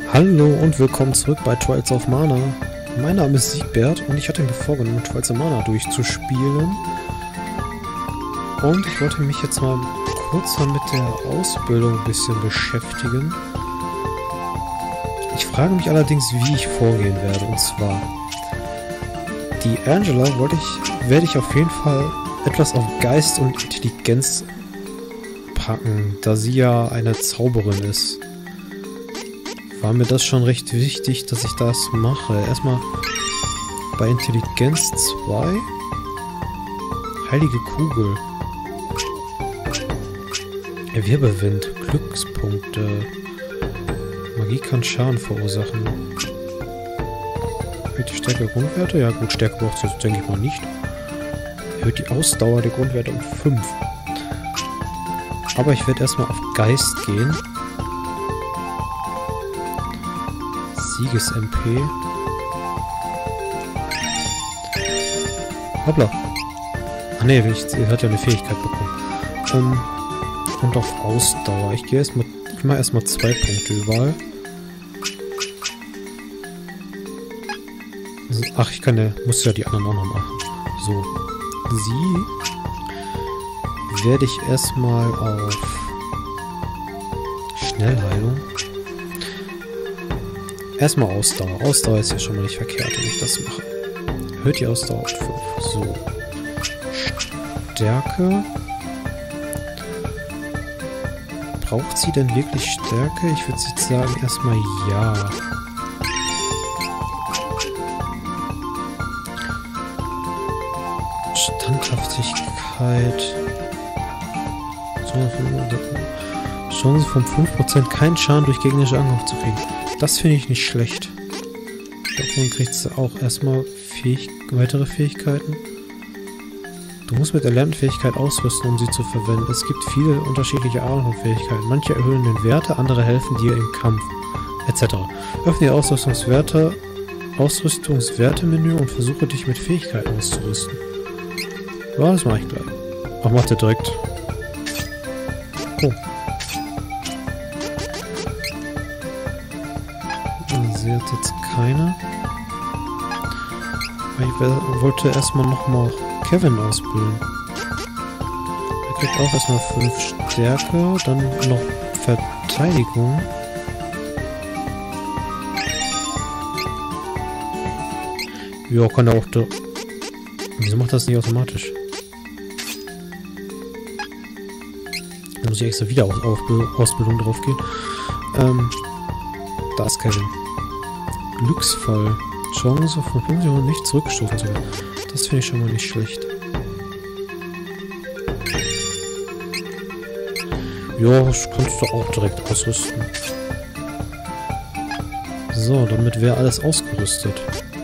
Hallo und willkommen zurück bei Trials of Mana. Mein Name ist Siegbert und ich hatte mir vorgenommen, Trials of Mana durchzuspielen. Und ich wollte mich jetzt mal kurz mit der Ausbildung ein bisschen beschäftigen. Ich frage mich allerdings, wie ich vorgehen werde. Und zwar, die Angela werde ich auf jeden Fall etwas auf Geist und Intelligenz packen, da sie ja eine Zauberin ist. War mir das schon recht wichtig, dass ich das mache. Erstmal bei Intelligenz 2. Heilige Kugel. Wirbelwind. Glückspunkte. Magie kann Schaden verursachen. Erhöht die Stärke der Grundwerte? Ja gut, Stärke braucht es jetzt, denke ich mal, nicht. Erhöht die Ausdauer der Grundwerte um 5. Aber ich werde erstmal auf Geist gehen. Sieges-MP. Hoppla. Ach ne, sie hat ja eine Fähigkeit bekommen. Und auf Ausdauer. Ich mache erstmal 2 Punkte überall. Ach, muss ja die anderen auch noch machen. So. Sie werde ich erstmal auf Schnellheilung. Erstmal Ausdauer. Ausdauer ist ja schon mal nicht verkehrt, wenn ich das mache. Erhöht die Ausdauer auf 5. So. Stärke. Braucht sie denn wirklich Stärke? Ich würde jetzt sagen, erstmal ja. Standhaftigkeit. Chance von 5% keinen Schaden durch gegnerische Angriff zu kriegen. Das finde ich nicht schlecht. Davon kriegt sie auch erstmal weitere Fähigkeiten. Du musst mit erlernten Fähigkeiten ausrüsten, um sie zu verwenden. Es gibt viele unterschiedliche Arten von Fähigkeiten. Manche erhöhen den Werte, andere helfen dir im Kampf, etc. Öffne die Ausrüstungswertemenü und versuche dich mit Fähigkeiten auszurüsten. Ja, das mache ich gleich. Ach, macht er direkt. Oh. Sie hat jetzt keine. Ich wollte erstmal nochmal Kevin ausbilden. Er kriegt auch erstmal 5 Stärke, dann noch Verteidigung. Ja, kann er auch da. Wieso macht das nicht automatisch? Da muss ich extra wieder auf Ausbildung drauf gehen. Da ist Kevin. Glücksfall. Chance von 50 und nicht zurückgestoßen zu werden. Das finde ich schon mal nicht schlecht. Ja, das kannst du auch direkt ausrüsten. So, damit wäre alles ausgerüstet.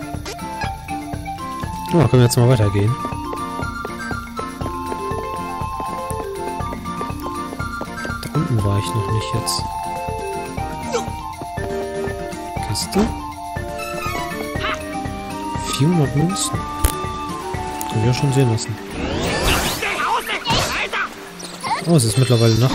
Ja, können wir jetzt mal weitergehen. Da unten war ich noch nicht jetzt. Kiste. 400 Münzen. Kann ich ja schon sehen lassen. Oh, es ist mittlerweile Nacht.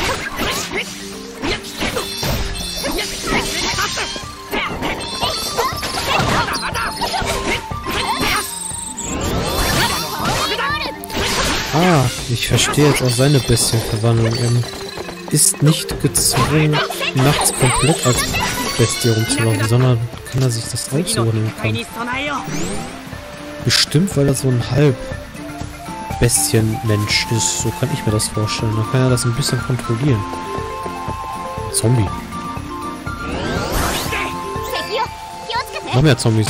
Ah, ich verstehe jetzt auch seine Bestienverwandlung. Er ist nicht gezwungen, nachts komplett als Bestie rumzulaufen, sondern kann er sich das aussuchen im Kampf. Bestimmt, weil er so ein Halb-Bestien-Mensch ist. So kann ich mir das vorstellen. Dann kann er das ein bisschen kontrollieren. Zombie. Noch mehr Zombies.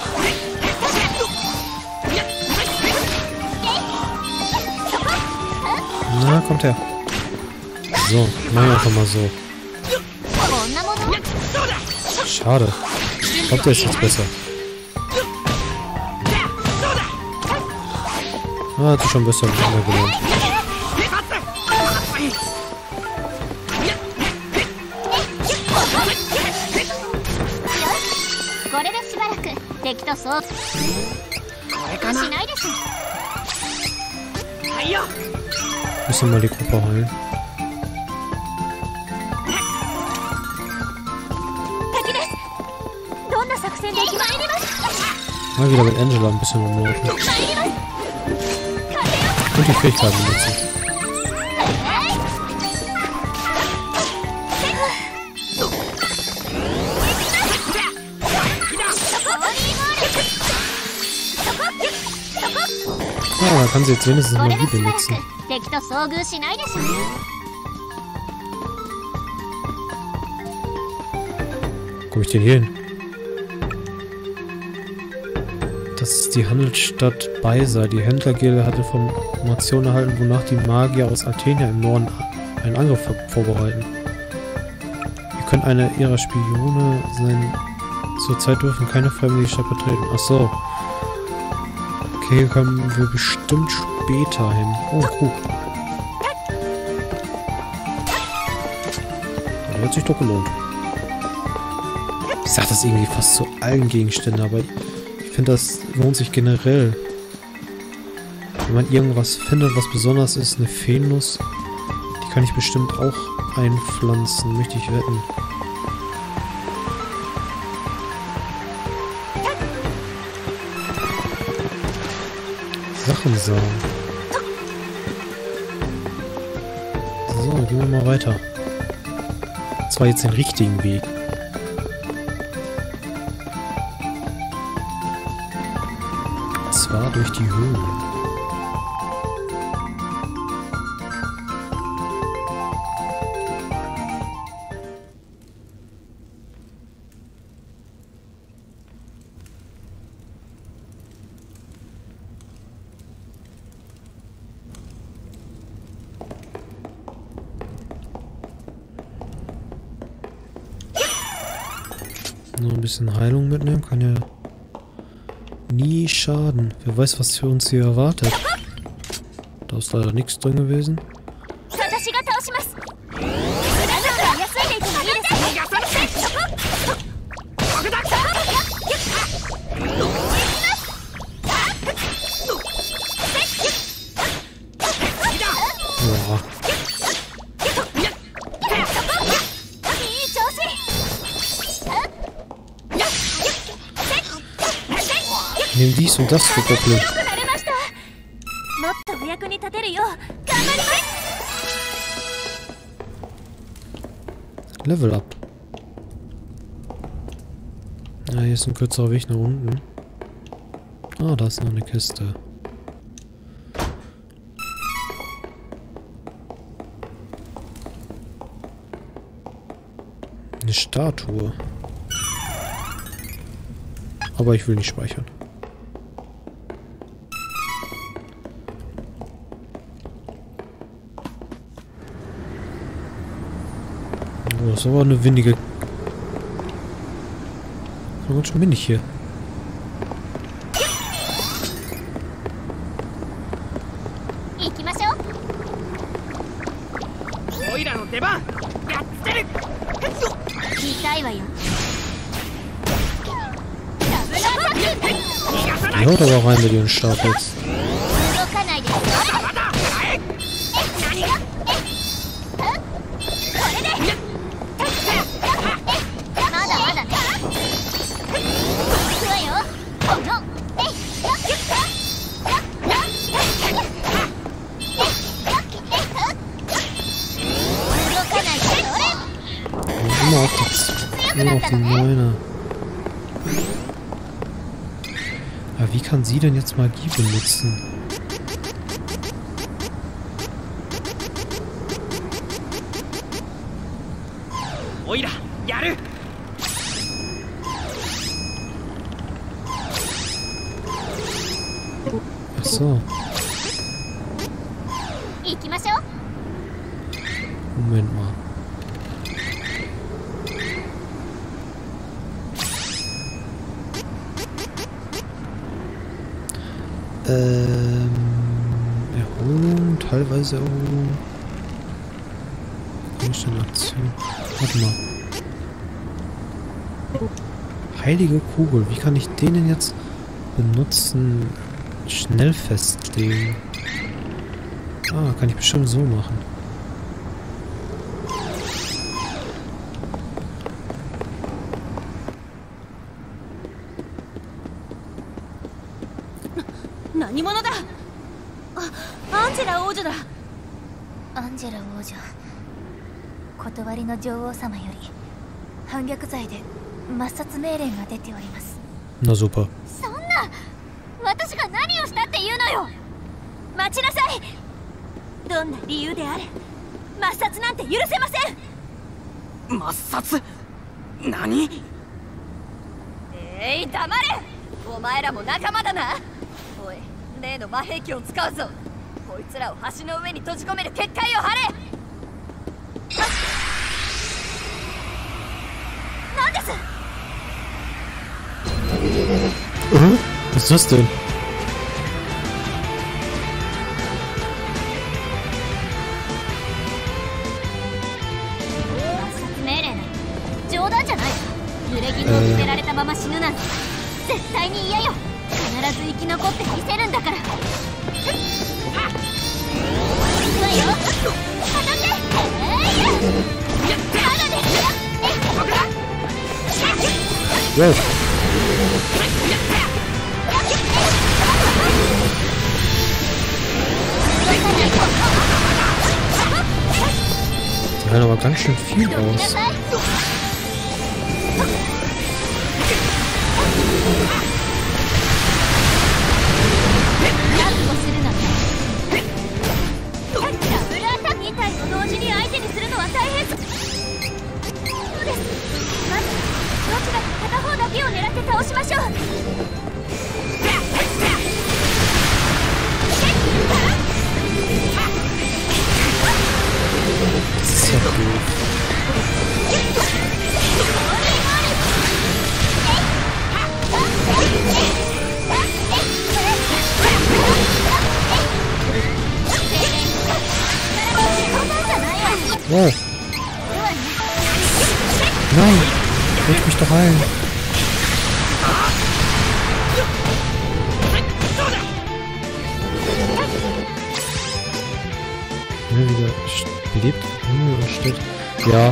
Na, kommt her. So, machen wir einfach mal so. Schade. Ich glaube, der ist jetzt besser. Ah, hat sich schon besser gelohnt. Müssen wir mal die Gruppe heilen. Mal wieder mit Angela ein bisschen rumlaufen. Und die Fähigkeiten nutzen. Ja, da kann sie jetzt wenigstens Magie benutzen. Wo komme ich denn hier hin? Das ist die Handelsstadt Beisa. Die Händlergilde hatte Informationen erhalten, wonach die Magier aus Athenia im Norden einen Angriff vorbereiten. Ihr könnt einer ihrer Spione sein. Zurzeit dürfen keine Freiwillige die Stadt betreten. Achso. Okay, kommen wir bestimmt später hin. Oh, Krug. Das hat sich doch gelohnt. Ich sag das irgendwie fast zu allen Gegenständen, aber ich finde, das lohnt sich generell. Wenn man irgendwas findet, was besonders ist, eine Feennuss, die kann ich bestimmt auch einpflanzen, möchte ich wetten. Sachen sagen. So, gehen wir mal weiter. Und zwar jetzt den richtigen Weg. Und zwar durch die Höhlen. Nur ein bisschen Heilung mitnehmen, kann ja nie schaden. Wer weiß, was für uns hier erwartet. Da ist leider nichts drin gewesen. Ja. Nimm dies und das für Goblin. Level up. Ja, hier ist ein kürzerer Weg nach unten. Ah, da ist noch eine Kiste. Eine Statue. Aber ich will nicht speichern. Oh, das ist aber eine windige... Das ist ganz schön windig hier. Die haut aber rein mit ihren Stapels. Immer auf die Neuner. Aber wie kann sie denn jetzt Magie benutzen? Ach so. Moment mal. Erholung, teilweise Erholung. Aktion. Warte mal. Heilige Kugel. Wie kann ich den denn jetzt benutzen? Schnell festlegen. Ah, kann ich bestimmt so machen. 何者だ。アンジェラ王女だ。 アンジェラ王女、断りの女王様より反逆罪で抹殺命令が出ております。 Na super。 そんな、私が何をしたっていうのよ。 待ちなさい。どんな理由であれ抹殺なんて許せません。 抹殺？何？ 黙れ。お前らも仲間だな。おい、例の魔兵器を使うぞ。こいつらを橋の上に閉じ込める結界を張れ。なんです。 Was ist das denn? 命令ね。冗談じゃない。濡れ衣を捨てられたまま死ぬなんて絶対に嫌よ。必ず生き残ってみせるんだから。行くわよ。片手。まだです。 Wow. Die halten aber ganz schön viel aus. Wow. Nein, leg mich doch ein. Ja, wieder belebt und steht. Ja.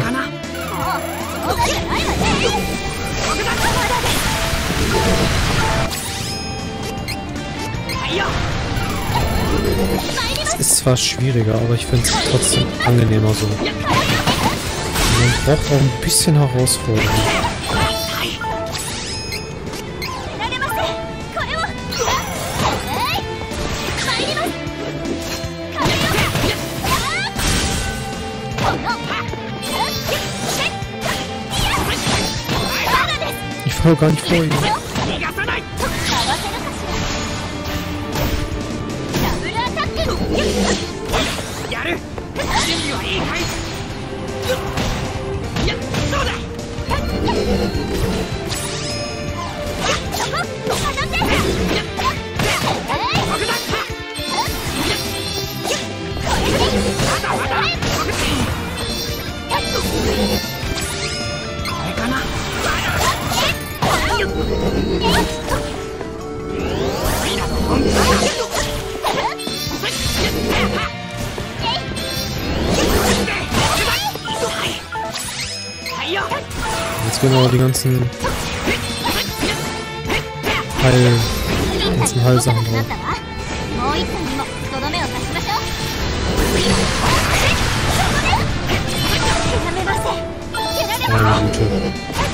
Es ist zwar schwieriger, aber ich finde es trotzdem angenehmer so. Man braucht auch ein bisschen Herausforderung. Ich falle gar nicht vor ihm. Jetzt gehen aber die ganzen Heilsachen drauf. Meine Güte.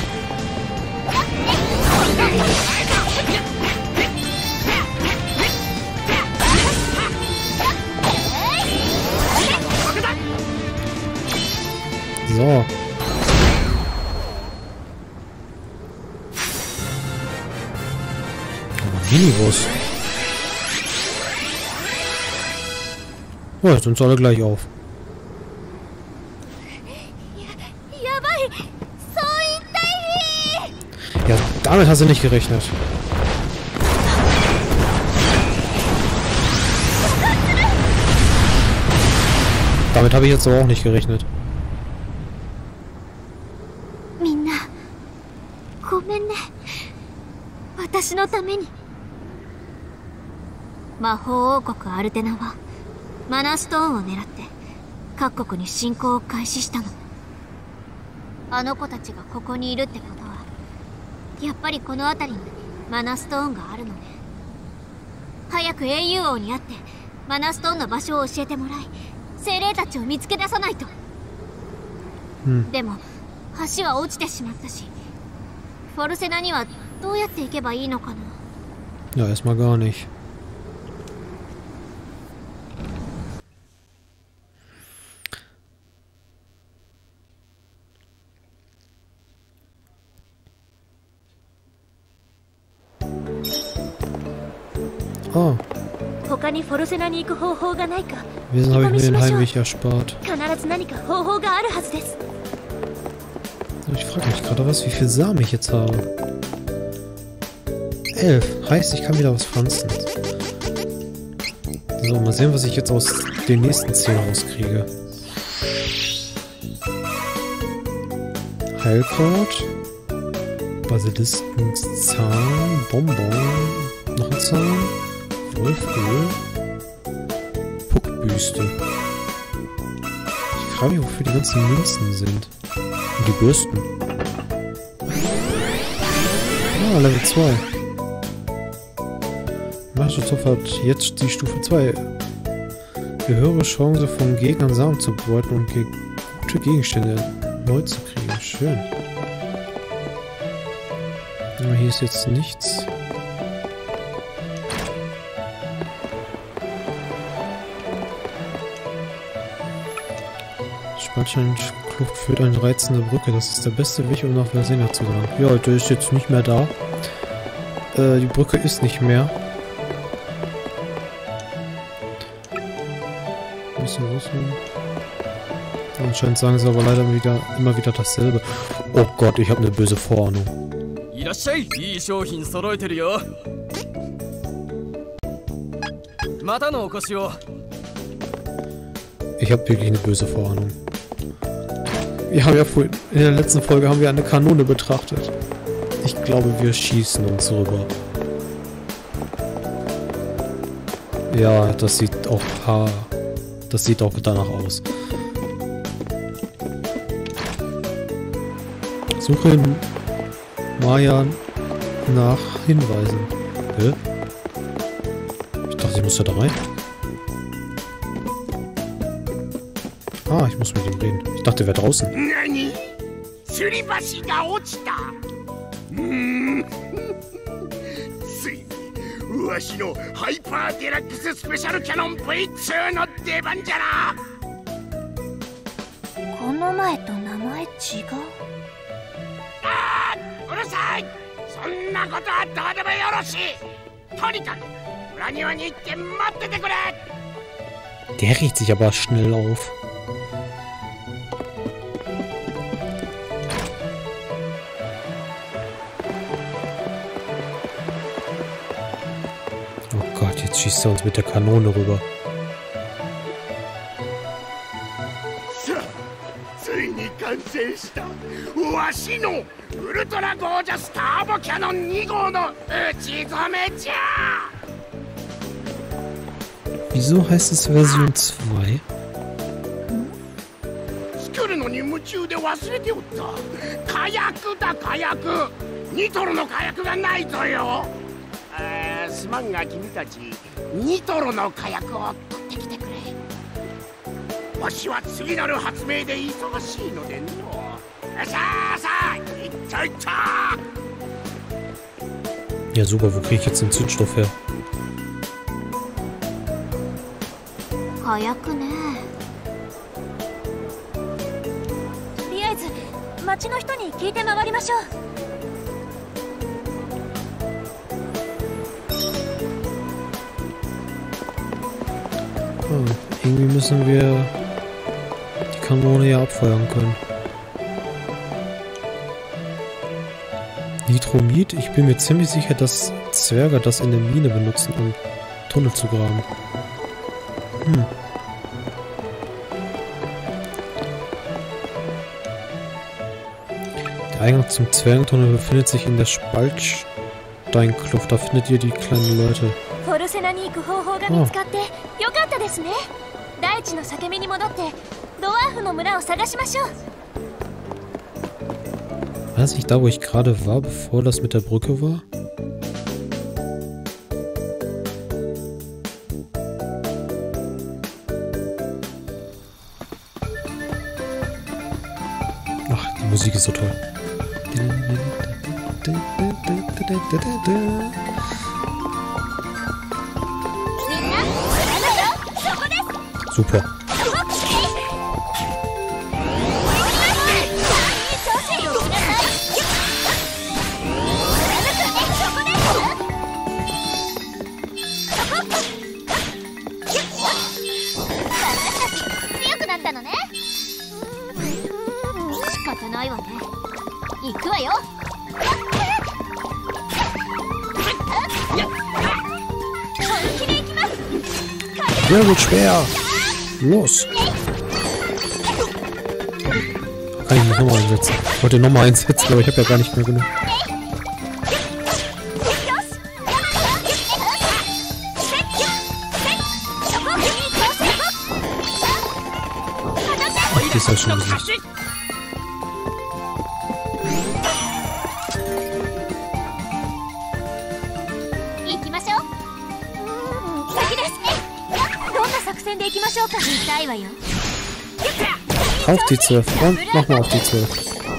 So. Miniboss. Oh, jetzt sind sie alle gleich auf. Ja, damit hast du nicht gerechnet. Damit habe ich jetzt aber auch nicht gerechnet. みんな、ごめんね。私のために。魔法王国アルテナはマナーストーンを狙って各国に侵攻を開始したの。あの子たちがここにいるってことは、やっぱりこの辺りにマナーストーンがあるのね。 早く英雄王に会ってマナストーンの場所を教えてもらい精霊たちを見つけ出さないと。でも橋は落ちてしまったし、フォルセナにはどうやって行けばいいのかな。 Ja, erstmal gar nicht. Oh. 他にフォルセナに行く方法がないか。 Wesen habe ich mir den Heimweg erspart. 必ず何か方法があるはずです。 Ich frage mich gerade was, wie viel Samen ich jetzt habe. 11. Heißt, ich kann wieder was pflanzen. So, mal sehen, was ich jetzt aus den nächsten 10 rauskriege. Heilkraut. Basiliskenzahn. Bonbon. Noch ein Zahn. Wolföl. Puckbüste. Ich frage mich, wofür die ganzen Münzen sind. Und die Bürsten. Ah, Level 2. Magische Zopf hat jetzt die Stufe 2. Höhere Chance von Gegnern Samen zu beuten und gute Gegenstände neu zu kriegen. Schön. Aber hier ist jetzt nichts. Spatschenkluft führt eine reizende Brücke. Das ist der beste Weg, um nach Versina zu gelangen. Ja, der ist jetzt nicht mehr da. Die Brücke ist nicht mehr. Anscheinend sagen sie aber leider immer wieder dasselbe. Oh Gott, ich habe eine böse Vorahnung. Ich habe wirklich eine böse Vorahnung. Wir haben ja vorhin, in der letzten Folge haben wir eine Kanone betrachtet. Ich glaube, wir schießen uns rüber. Ja, das sieht auch das sieht auch danach aus. Suche in Maya nach Hinweisen. Hä? Ich dachte, ich muss da rein. Ah, ich muss mit ihm reden. Ich dachte, er wäre draußen. Nani? Der riecht sich aber schnell auf. Oh Gott, jetzt schießt er uns mit der Kanone rüber. Wieso heißt es Version 2? Ja super, wo kriege ich jetzt den Zündstoff her? 早くね。とりあえず町の人に聞いて回りましょう。 Irgendwie müssen wir die Kanone ja abfeuern können. Nitromid? Ich bin mir ziemlich sicher, dass Zwerge das in der Mine benutzen, um Tunnel zu graben. Der Eingang zum Zwergentunnel befindet sich in der Spaltsteinkluft. Da findet ihr die kleinen Leute. Oh. War das nicht da, wo ich gerade war, bevor das mit der Brücke war? Musik ist so toll. Super. Der wird schwer. Los. Kann ich nicht nochmal einsetzen. Ich wollte nochmal einsetzen, aber ich habe ja gar nicht mehr genug. Ach, die ist ja schon besiegt. Auf die 12 und nochmal auf die 12.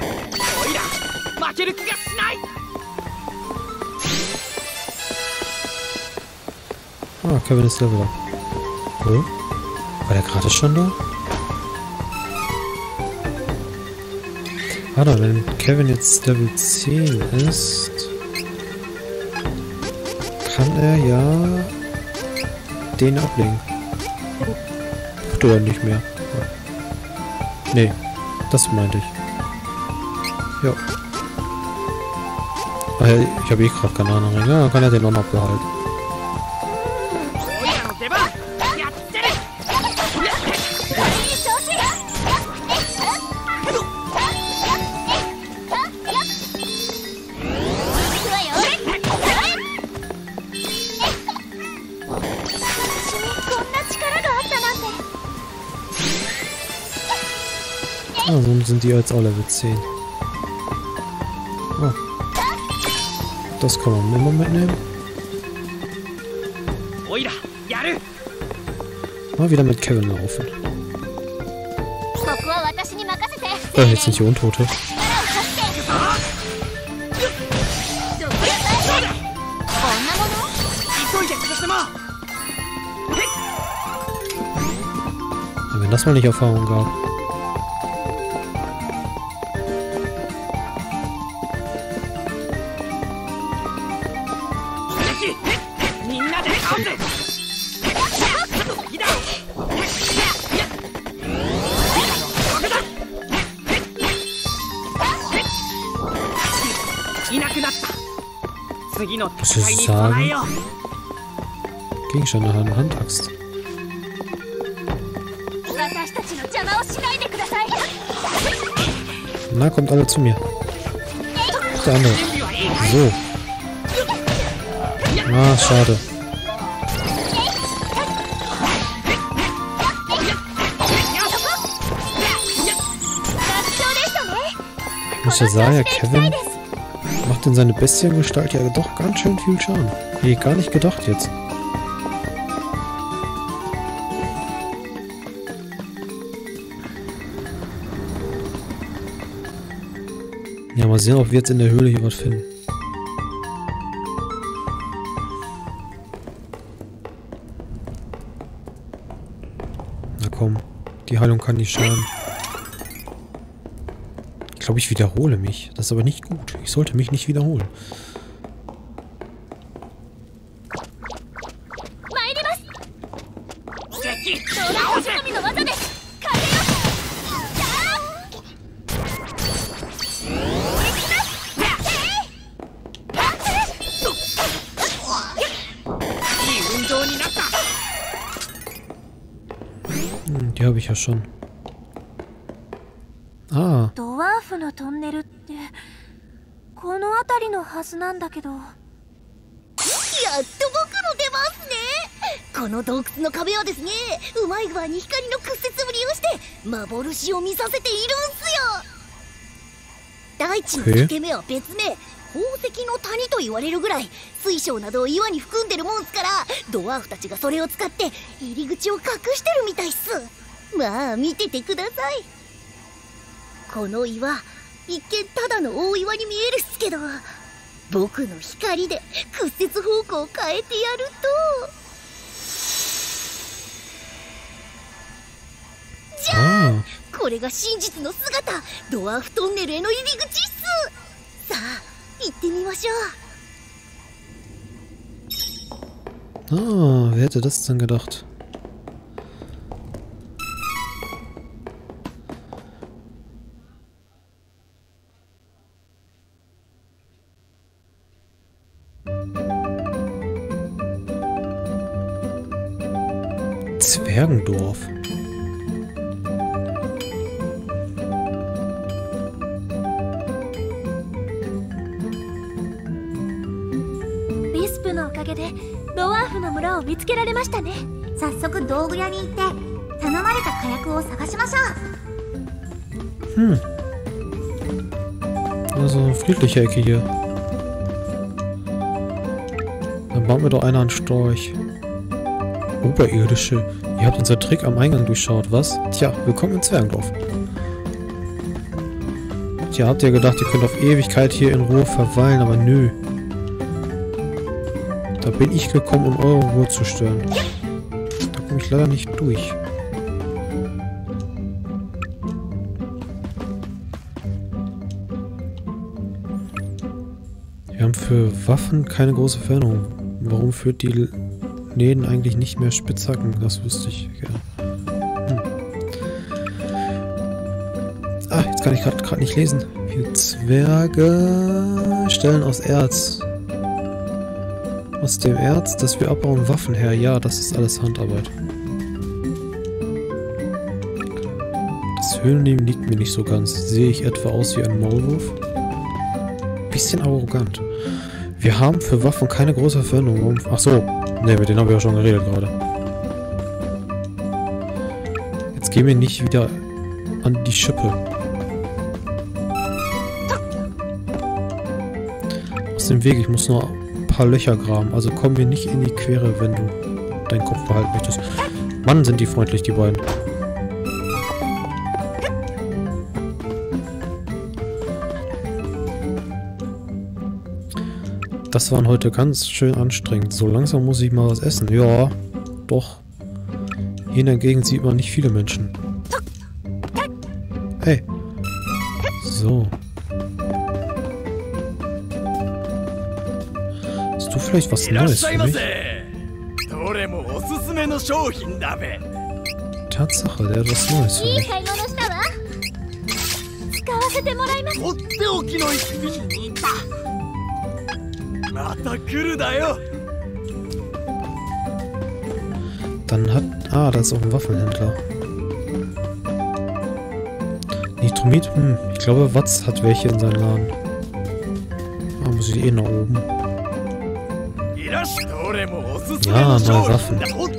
Ah, Kevin ist Level up. Oh. War der gerade schon da? Warte, wenn Kevin jetzt Level 10 ist, kann er ja den ablegen. Oder nicht mehr. Nee, das meinte ich. Ja. Ach ja, ich habe eh gerade keine Ahnung. Ja, dann kann er den auch noch behalten. Also sind die jetzt auch Level 10. Oh. Das kann man immer mitnehmen. Mal wieder mit Kevin laufen. Jetzt sind hier Untote. Wenn das mal nicht Erfahrung gab. Was soll ich sagen? Gegenstand nach einer Handaxt. Na, kommt alle zu mir. Der andere. So. Ah, schade. Ich muss ja sagen, ja, Kevin macht in seine Bestiengestalt ja doch ganz schön viel Schaden. Hätte ich gar nicht gedacht jetzt. Ja, mal sehen, ob wir jetzt in der Höhle hier was finden. Na komm, die Heilung kann nicht schaden. Ich glaube, ich wiederhole mich. Das ist aber nicht gut. Ich sollte mich nicht wiederholen. Die habe ich ja schon. Ah. ドワーフのトンネルってこの辺りのはずなんだけど。やっと僕の出ますね。この洞窟の壁はですね、うまい具合に光の屈折を利用して幻を見させているんすよ。大地の裂け目は別名、宝石の谷と言われるぐらい水晶などを岩に含んでるもんすから、ドワーフたちがそれを使って入り口を隠してるみたいっす。まあ見ててください。この岩、 一見ただの大岩に見えるっすけど、僕の光で屈折方向を変えてやると、じゃあこれが真実の姿、ドワーフトンネルへの入り口っす。さあ行ってみましょう。 Ah, wer hätte das denn gedacht? Zwergendorf. Wisp のおかげでドワーフの村を見つけられましたね。 早速道具屋に行って頼まれた火薬を探しましょう。 Also eine friedliche Ecke hier. Dann bauen wir doch einer an Storch. Oberirdische. Ihr habt unser Trick am Eingang durchschaut, was? Tja, willkommen in Zwergendorf. Tja, habt ihr gedacht, ihr könnt auf Ewigkeit hier in Ruhe verweilen, aber nö. Da bin ich gekommen, um eure Ruhe zu stören. Da komme ich leider nicht durch. Wir haben für Waffen keine große Veränderung. Warum führt die Läden eigentlich nicht mehr Spitzhacken? Das wüsste ich gerne. Ah, jetzt kann ich gerade nicht lesen. Wir Zwerge stellen aus Erz. Aus dem Erz, das wir abbauen, Waffen her. Ja, das ist alles Handarbeit. Das Höhlenleben liegt mir nicht so ganz. Sehe ich etwa aus wie ein Maulwurf? Bisschen arrogant. Wir haben für Waffen keine große Veränderung. Ach so. Ne, mit denen haben wir ja schon geredet gerade. Jetzt gehen wir nicht wieder an die Schippe. Aus dem Weg, ich muss nur ein paar Löcher graben. Also kommen wir nicht in die Quere, wenn du deinen Kopf behalten möchtest. Mann, sind die freundlich, die beiden. Das waren heute ganz schön anstrengend. So langsam muss ich mal was essen. Ja, doch. Hier in der Gegend sieht man nicht viele Menschen. Hey. So. Hast du vielleicht was Neues für mich? Tatsache, der hat was Neues für mich. Dann hat... Ah, da ist auch ein Waffenhändler. Nitromid? Ich glaube, Watz hat welche in seinem Laden. Ah, muss ich nach oben. Ja, neue Waffen.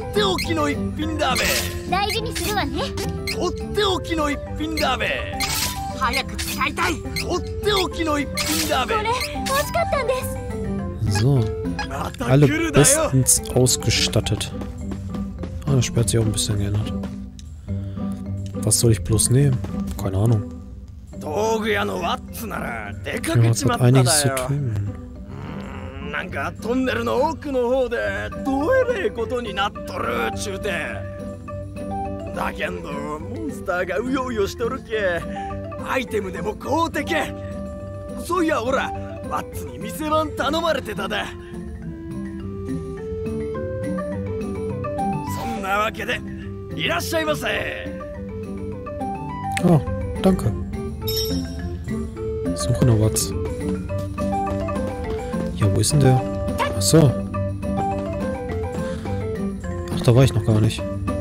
So. Alle bestens ausgestattet. Ah, das Spiel hat sich auch ein bisschen geändert. Was soll ich bloß nehmen? Keine Ahnung. Ja, es hat einiges zu tun. なんかトンネルの奥の方でどえれえことになっとるちゅうてだけんどモンスターがうようよしとるけアイテムでも買うてけそういやほらワッツに店番頼まれてたでそんなわけでいらっしゃいませ Oh, danke. Suche noch was. Ja, wo ist denn der? Ach so. Ach, da war ich noch gar nicht.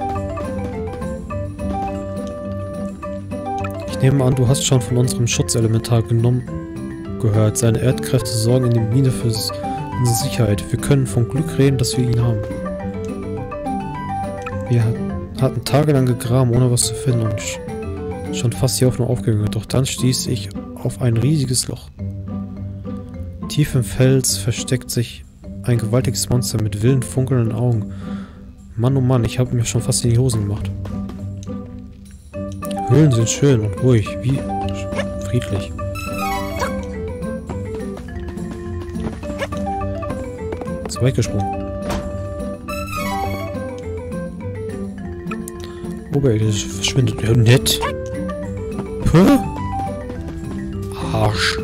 Ich nehme an, du hast schon von unserem Schutzelementar gehört. Seine Erdkräfte sorgen in der Mine für unsere Sicherheit. Wir können von Glück reden, dass wir ihn haben. Wir hatten tagelang gegraben, ohne was zu finden und schon fast die Hoffnung aufgegangen. Doch dann stieß ich auf ein riesiges Loch. Tief im Fels versteckt sich ein gewaltiges Monster mit wilden, funkelnden Augen. Mann, oh Mann, ich habe mir schon fast in die Hosen gemacht. Höhlen sind schön und ruhig, wie friedlich. Ist weggesprungen. Oberirdisch verschwindet. Ja, nett. Puh. Arsch.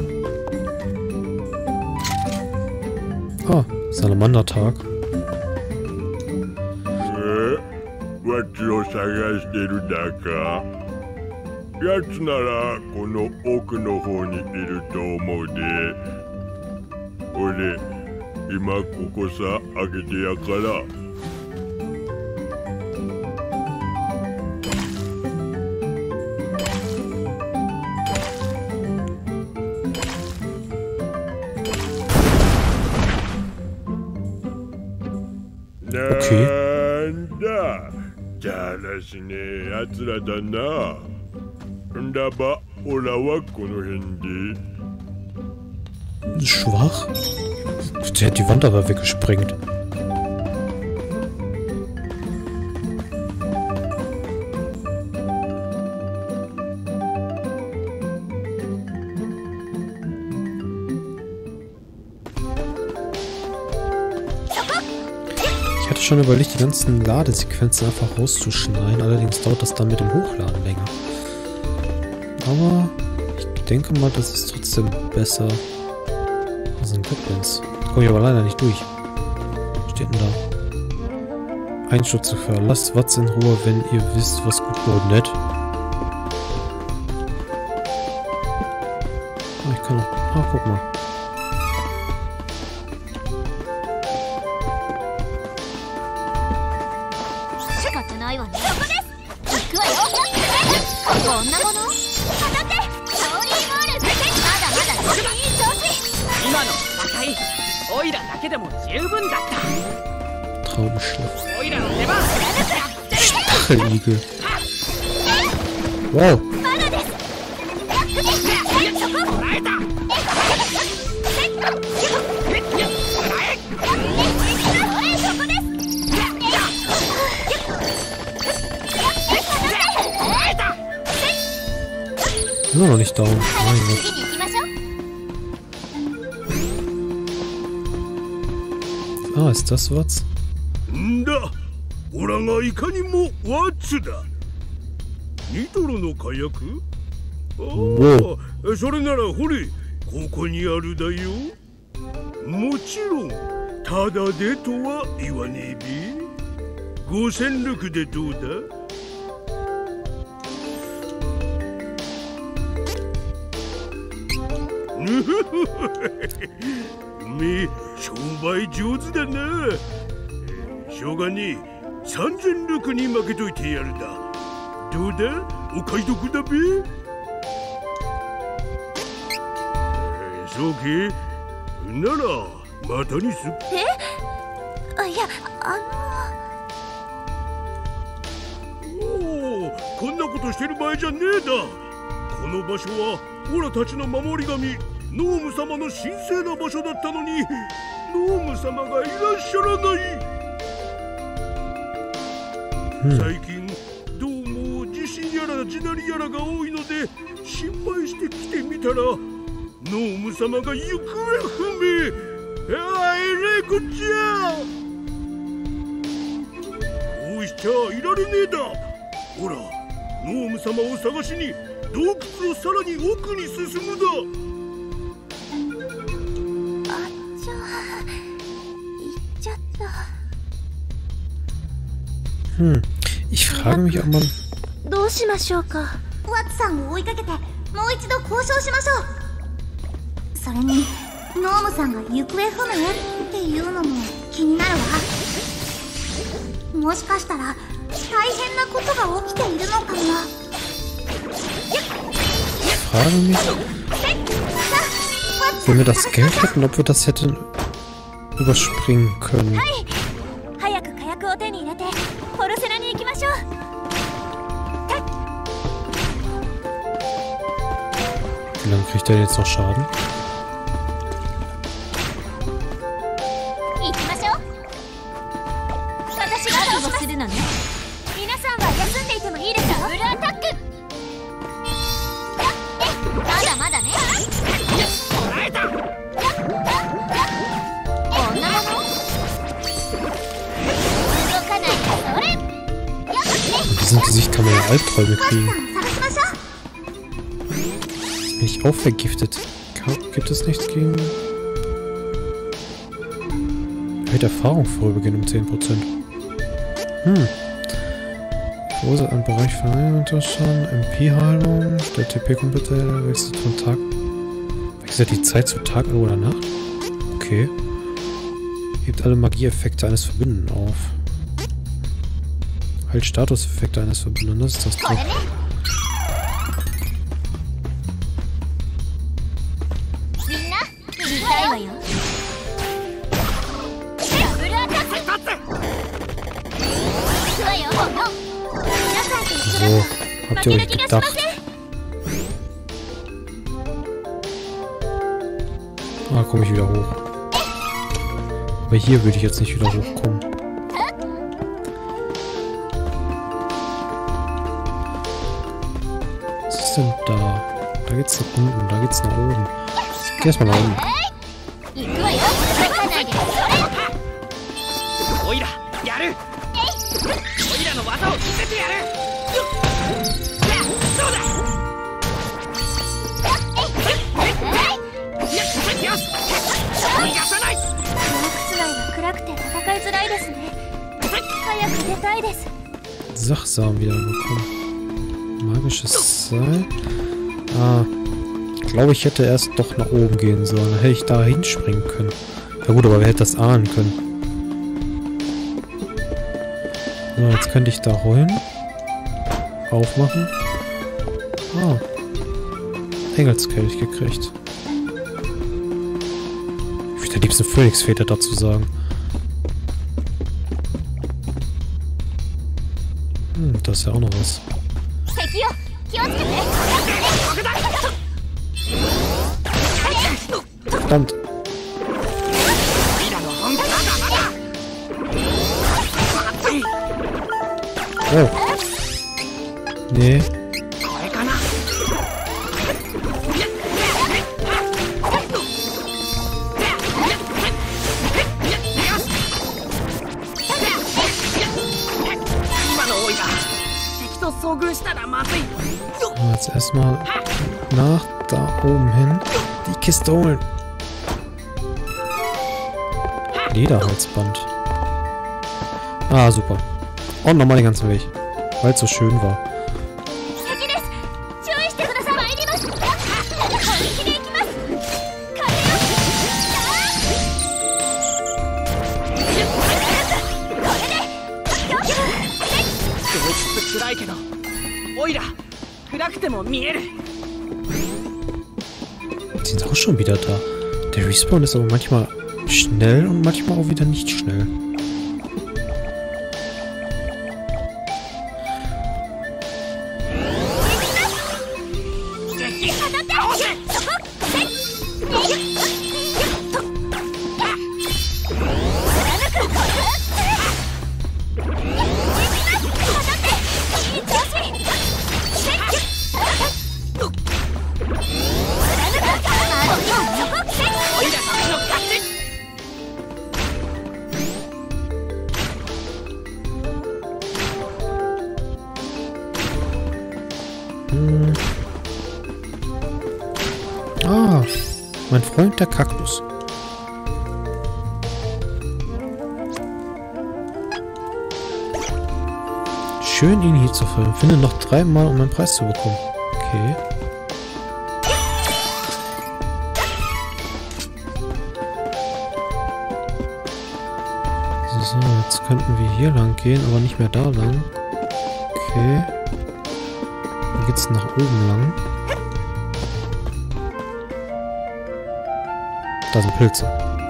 Ah, Salamandertag. わっちを探してるだか。やつならこの奥の方にいると思うで。俺今ここさ開けてやから。なんだ、だらしねえやつらだな。んだば、オラはこの辺で。 Schwach? Der hat die Wand aber weggesprengt. Ich hatte schon überlegt, die ganzen Ladesequenzen einfach rauszuschneiden, allerdings dauert das dann mit dem Hochladen länger. Aber ich denke mal, das ist trotzdem besser. Das sind Goblins. Da komme ich aber leider nicht durch. Was steht denn da? Einsturzgefahr. Lasst Watz in Ruhe, wenn ihr wisst, was gut wurde. Nett. Ah, ich kann noch... Ah, guck mal. Traubenschlaf. Stacheligel. Wow. Immer noch nicht down. Mein Gott. Ah, ist das was? んだ、オラがいかにもワッツだ。ニトロの火薬？ああ、それならほれ、ここにあるだよ。もちろん、ただでとは言わねえべ。5000ルクでどうだ？め、商売上手だな。しょうがねえ、3000ルクに負けといてやるだ。どうだ、お買い得だべ。そうけ、ならまたにす。 いや、 おお、こんなことしてる場合じゃねえだ。この場所はオラたちの守り神ノーム様の神聖な場所だったのに、ノーム様がいらっしゃらない。最近どうも地震やら地鳴りやらが多いので心配して来てみたら、ノーム様が行方不明。ああ、えれえこっちゃ。こうしちゃいられねえだ。ほら、ノーム様を探しに洞窟をさらに奥に進むだ。 Ich frage mich, ob man... どうしましょうか。ワッツさんを追いかけてもう一度交渉しましょう。それにノームさんが行方不明っていうのも気になるわ。もしかしたら大変なことが起きているのかも。 Ich frage mich, wenn wir das Geld hätten, ob wir das hätten überspringen können. Wie lange kriegt er jetzt noch Schaden? mehr Albträume kriegen. Jetzt bin ich auch vergiftet. Gibt es nichts gegen... Erhöht Erfahrung vorübergehend um 10%. Verursacht einen Bereich für Unterschaden, MP-Heilung, stellt TP-Kompetenz, wechselt von Tag... Wechselt die Zeit zu Tag oder Nacht? Okay. Hebt alle Magieeffekte eines Verbündeten auf. Halt Statuseffekte eines Verbündeten, das ist das doch. So, habt ihr euch gedacht? Ah, komme ich wieder hoch. Aber hier würde ich jetzt nicht wieder hochkommen. Was ist denn da? Da geht's nach unten, da geht's nach oben. Ich geh erstmal nach oben. Sachsamen wieder bekommen. Magisches Seil. Ah. Ich glaube, ich hätte erst doch nach oben gehen sollen. Da hätte ich da hinspringen können. Ja gut, aber wer hätte das ahnen können? So, jetzt könnte ich da rollen. Aufmachen. Ah. Engelskelch gekriegt. Ich würde am liebsten Phönixväter dazu sagen. Das ist ja auch noch was. Verdammt. Oh. Nee. Jetzt erstmal nach da oben hin die Kiste holen. Lederhalsband. Ah, super. Und nochmal den ganzen Weg. Weil es so schön war. Die sind auch schon wieder da. Der Respawn ist aber manchmal schnell und manchmal auch wieder nicht schnell. Ah, mein Freund der Kaktus. Schön, ihn hier zu finden. Finde noch 3 Mal, um meinen Preis zu bekommen. Okay. So, jetzt könnten wir hier lang gehen, aber nicht mehr da lang. Okay. Dann geht's nach oben lang. Da sind Pilze.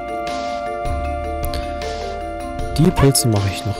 Die Pilze mache ich noch.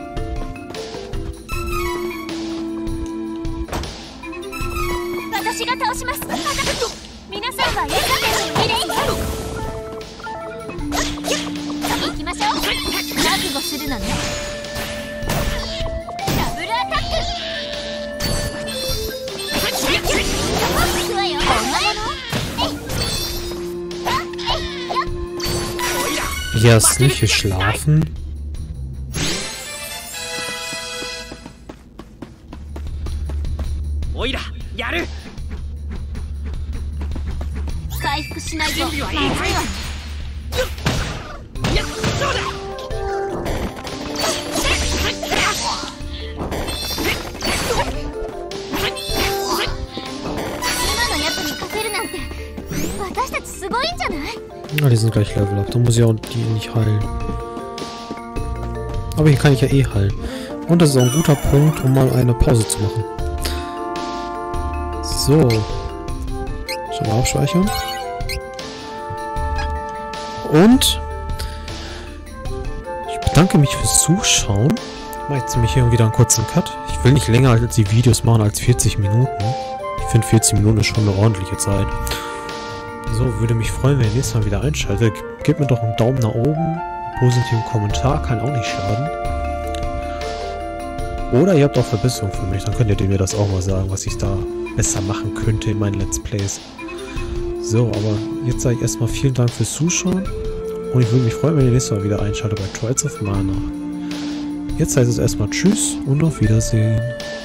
Hier hast du nicht geschlafen. 準備はいいかい。そうだ。今のやつに勝てるなんて私たちすごいんじゃない？ Ah, die sind gleich Level Up. Da muss ich auch die nicht heilen. Aber hier kann ich ja eh heilen. Und das ist auch ein guter Punkt, um mal eine Pause zu machen. So. Schon mal abspeichern. Und ich bedanke mich fürs Zuschauen. Ich mache jetzt nämlich hier wieder einen kurzen Cut. Ich will nicht länger als die Videos machen als 40 Minuten. Ich finde 40 Minuten ist schon eine ordentliche Zeit. So, würde mich freuen, wenn ihr nächstes Mal wieder einschaltet. Gebt mir doch einen Daumen nach oben, einen positiven Kommentar, kann auch nicht schaden. Oder ihr habt auch Verbesserungen für mich, dann könnt ihr mir das auch mal sagen, was ich da besser machen könnte in meinen Let's Plays. So, aber jetzt sage ich erstmal vielen Dank fürs Zuschauen und ich würde mich freuen, wenn ihr nächstes Mal wieder einschaltet bei Trials of Mana. Jetzt heißt es erstmal Tschüss und auf Wiedersehen.